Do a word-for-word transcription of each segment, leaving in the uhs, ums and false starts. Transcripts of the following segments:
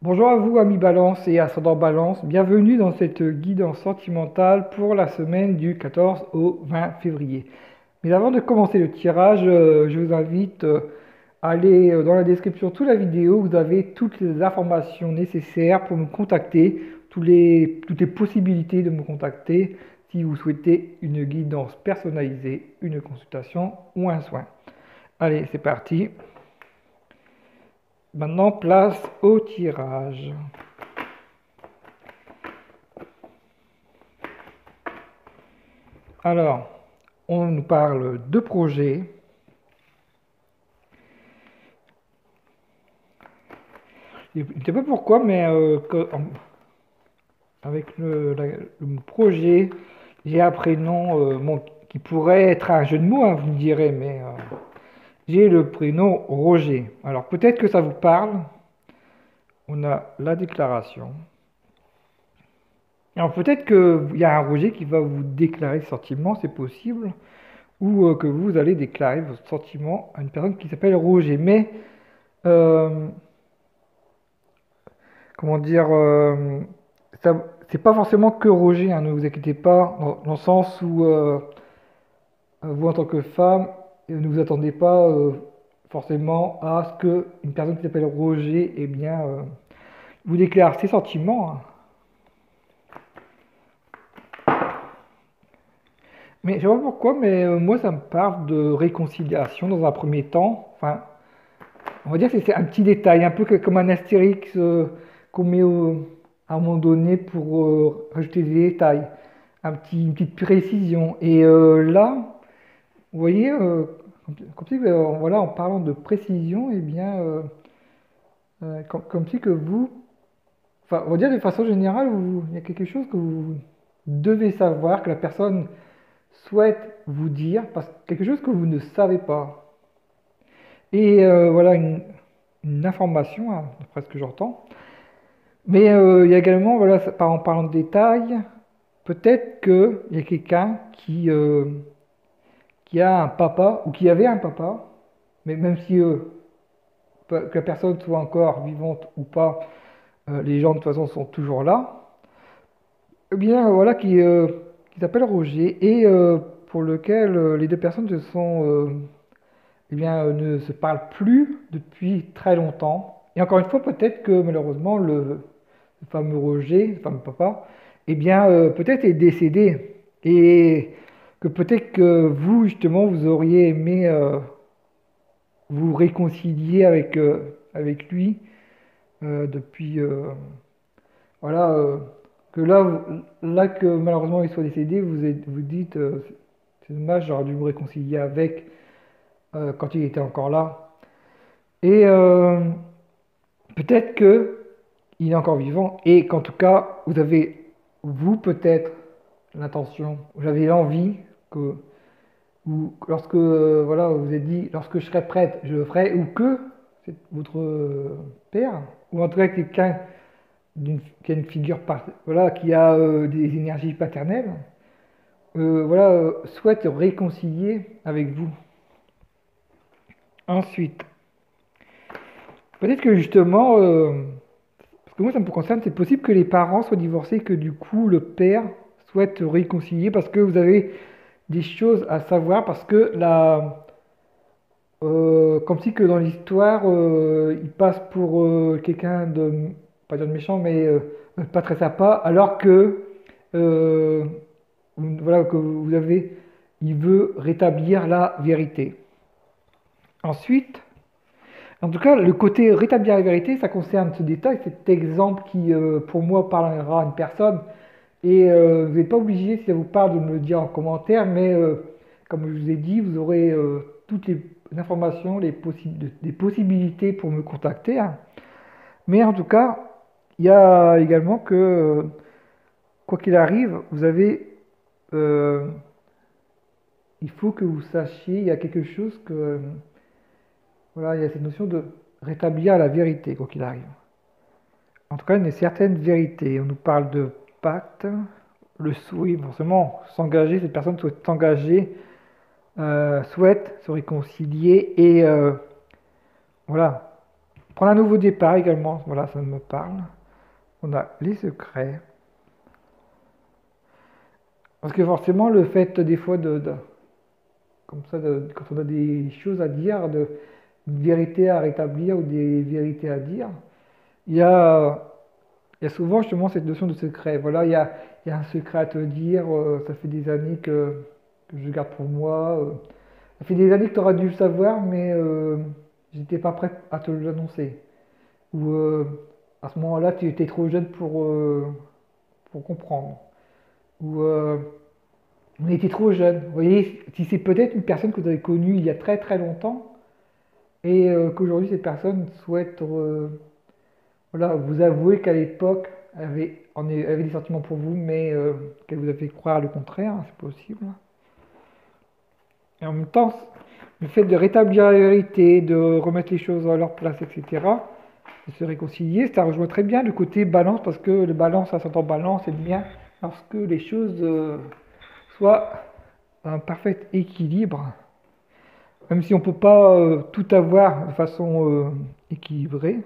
Bonjour à vous, amis Balance et ascendant Balance. Bienvenue dans cette guidance sentimentale pour la semaine du quatorze au vingt février. Mais avant de commencer le tirage, euh, je vous invite euh, à aller euh, dans la description sous la vidéo. Vous avez toutes les informations nécessaires pour me contacter, tous les- toutes les possibilités de me contacter si vous souhaitez une guidance personnalisée, une consultation ou un soin. Allez, c'est parti. Maintenant, place au tirage. Alors, on nous parle de projets. Je ne sais pas pourquoi, mais euh, que- en- avec le, la- le projet, j'ai un prénom euh, bon, qui pourrait être un jeu de mots, hein, vous me direz, mais euh, j'ai le prénom Roger. Alors peut-être que ça vous parle. On a la déclaration. Alors peut-être qu'il y a un Roger qui va vous déclarer ce sentiment, c'est possible, ou euh, que vous allez déclarer vos sentiments à une personne qui s'appelle Roger. Mais euh, comment dire, euh, ça- c'est pas forcément que Roger, hein, ne vous inquiétez pas, dans, dans le sens où euh, vous, en tant que femme, euh, ne vous attendez pas euh, forcément à ce que une personne qui s'appelle Roger, eh bien, euh, vous déclare ses sentiments, hein. Mais je sais pas pourquoi, mais euh, moi, ça me parle de réconciliation dans un premier temps. Enfin, on va dire que c'est un petit détail, un peu que- comme un astérix euh, qu'on met au- à un moment donné pour euh, rajouter des détails, un petit, une petite précision. Et euh, là, vous voyez, euh, comme, comme si, euh, voilà, en parlant de précision, eh bien, euh, euh, comme, comme si que vous, enfin, on va dire de façon générale, vous- il y a quelque chose que vous devez savoir, que la personne souhaite vous dire, parce que quelque chose que vous ne savez pas. Et euh, voilà une, une information, hein, d'après ce que j'entends. Mais euh, il y a également, voilà, ça- par- en parlant de détails, peut-être qu'il y a quelqu'un qui, euh, qui a un papa, ou qui avait un papa, mais même si euh, que la personne soit encore vivante ou pas, euh, les gens de toute façon sont toujours là, eh bien voilà, qui, euh, qui s'appelle Roger, et euh, pour lequel euh, les deux personnes se sont, euh, eh bien, euh, ne se parlent plus depuis très longtemps. Et encore une fois, peut-être que malheureusement, le, le fameux Roger, le fameux papa, eh bien, euh, peut-être est décédé. Et que peut-être que vous, justement, vous auriez aimé euh, vous réconcilier avec, euh, avec lui euh, depuis. Euh, voilà. Euh, que là, vous- là que malheureusement il soit décédé, vous êtes- vous dites, euh, c'est dommage, j'aurais dû me réconcilier avec euh, quand il était encore là. Et euh, peut-être que il est encore vivant et qu'en tout cas, vous avez, vous peut-être, l'intention, vous avez l'envie que, ou lorsque, euh, voilà, vous avez dit, lorsque je serai prête, je le ferai, ou que c'est votre euh, père, ou en tout cas quelqu'un d'une- qui a une figure, par- voilà, qui a euh, des énergies paternelles, euh, voilà, euh, souhaite réconcilier avec vous. Ensuite, peut-être que justement, euh, parce que moi, ça me concerne, c'est possible que les parents soient divorcés, que du coup, le père souhaite réconcilier parce que vous avez des choses à savoir, parce que la, euh, comme si que dans l'histoire, euh, il passe pour euh, quelqu'un de, pas dire de méchant, mais euh, pas très sympa, alors que, euh, voilà, que vous avez, il veut rétablir la vérité. Ensuite, en tout cas, le côté rétablir la vérité, ça concerne ce détail, cet exemple qui, euh, pour moi, parlera à une personne. Et euh, vous n'êtes pas obligé, si ça vous parle, de me le dire en commentaire, mais euh, comme je vous ai dit, vous aurez euh, toutes les informations, les, possi les possibilités pour me contacter, hein. Mais en tout cas, il y a également que, euh, quoi qu'il arrive, vous avez, euh, il faut que vous sachiez, il y a quelque chose que, voilà, il y a cette notion de rétablir la vérité, quoi qu'il arrive. En tout cas, une certaine vérité. On nous parle de pacte, le souhait, forcément, s'engager, cette personne souhaite s'engager, euh, souhaite se réconcilier et euh, voilà, Prendre un nouveau départ également, voilà, ça me parle. On a les secrets. Parce que forcément, le fait des fois de, de- comme ça, de- quand on a des choses à dire, de, une vérité à rétablir ou des vérités à dire, il y a, il y a souvent justement cette notion de secret. Voilà, il y a, il y a un secret à te dire, euh, ça fait des années que, que je garde pour moi. euh, ça fait des années que tu auras dû le savoir, mais euh, j'étais pas prêt à te l'annoncer. Ou euh, à ce moment-là, tu étais trop jeune pour, euh, pour comprendre. Ou euh, on était trop jeune. Vous voyez, si c'est peut-être une personne que vous avez connue il y a très très longtemps et euh, qu'aujourd'hui cette personne souhaite euh, voilà, vous avouer qu'à l'époque elle avait, en est- avait des sentiments pour vous, mais euh, qu'elle vous a fait croire le contraire, hein, c'est possible. Et en même temps, le fait de rétablir la vérité, de remettre les choses à leur place, et cetera, de se réconcilier, ça rejoint très bien le côté balance, parce que le balance, ça s'entend balance, c'est bien lorsque les choses euh, soient un parfait équilibre, même si on ne peut pas euh, tout avoir de façon euh, équilibrée.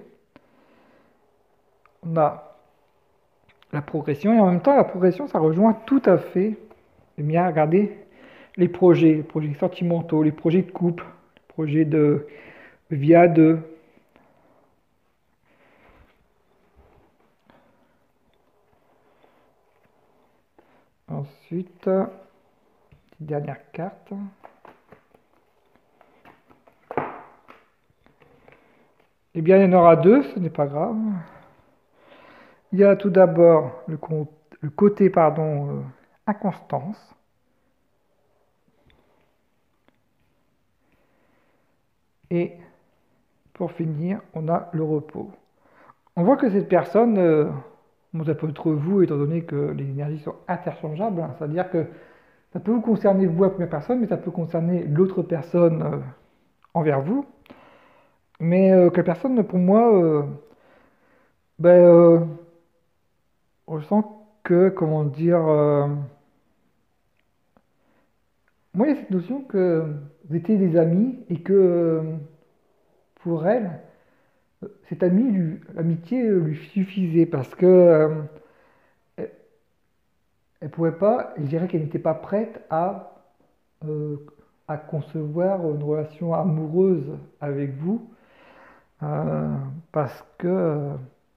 On a la progression, et en même temps, la progression, ça rejoint tout à fait, eh bien, regardez, les projets, les projets sentimentaux, les projets de couple, les projets de via de. Ensuite, petite dernière carte. Eh bien, il y en aura deux, ce n'est pas grave. Il y a tout d'abord le, le, côté, pardon, euh, inconstance. Et pour finir, on a le repos. On voit que cette personne, euh, bon, ça peut être vous, étant donné que les énergies sont interchangeables, hein, c'est-à-dire que ça peut vous concerner vous, la première personne, mais ça peut concerner l'autre personne euh, envers vous. Mais euh, que la personne, pour moi, euh, ben, euh, on sent que, comment dire, euh, moi, il y a cette notion que vous étiez des amis et que euh, pour elle, cette amie, lui- l'amitié lui suffisait parce que euh, elle, elle pouvait pas, je dirais qu'elle n'était pas prête à, euh, à concevoir une relation amoureuse avec vous euh, parce que euh,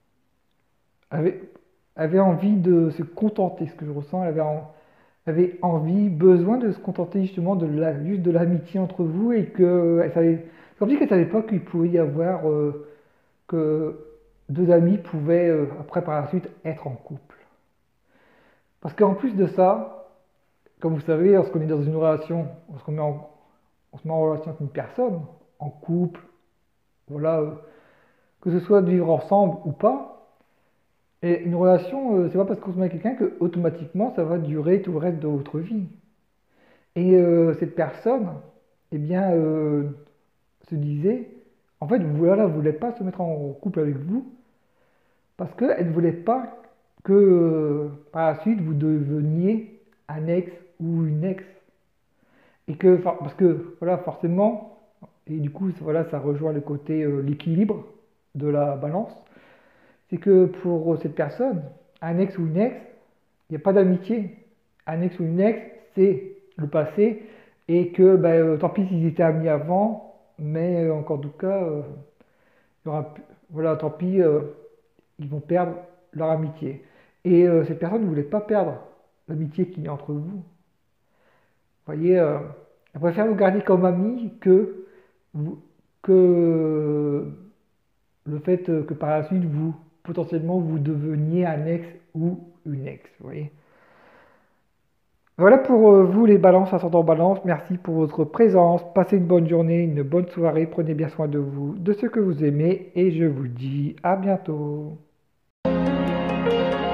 avait, avait envie de se contenter, ce que je ressens, elle avait, en- avait envie, besoin de se contenter justement de la, juste de l'amitié entre vous et que elle savait, c'est comme si qu'elle savait pas qu'il pouvait y avoir euh, que deux amis pouvaient euh, après par la suite être en couple. Parce qu'en plus de ça, comme vous savez, lorsqu'on est dans une relation, lorsqu'on met en- on se met en relation avec une personne, en couple, voilà, euh, que ce soit de vivre ensemble ou pas, et une relation, euh, c'est pas parce qu'on se met avec quelqu'un que automatiquement ça va durer tout le reste de votre vie. Et euh, cette personne, eh bien, euh, se disait, en fait, voilà, ne voulait pas se mettre en couple avec vous parce qu'elle ne voulait pas que euh, par la suite vous deveniez un ex ou une ex. Et que, parce que, voilà, forcément, et du coup, voilà, ça rejoint le côté, euh, l'équilibre de la balance, c'est que pour cette personne, un ex ou une ex, il n'y a pas d'amitié. Un ex ou une ex, c'est le passé, et que ben, euh, tant pis s'ils étaient amis avant, mais euh, encore tout cas, euh, il y aura, voilà, tant pis, euh, ils vont perdre leur amitié. Et euh, cette personne ne voulait pas perdre l'amitié qu'il y a entre vous. Vous voyez, euh, elle préfère vous garder comme ami que, vous, que le fait que par la suite, vous, potentiellement, vous deveniez un ex ou une ex. Vous voyez. Voilà pour euh, vous les balances ascendant balance. Merci pour votre présence. Passez une bonne journée, une bonne soirée. Prenez bien soin de vous, de ce que vous aimez. Et je vous dis à bientôt.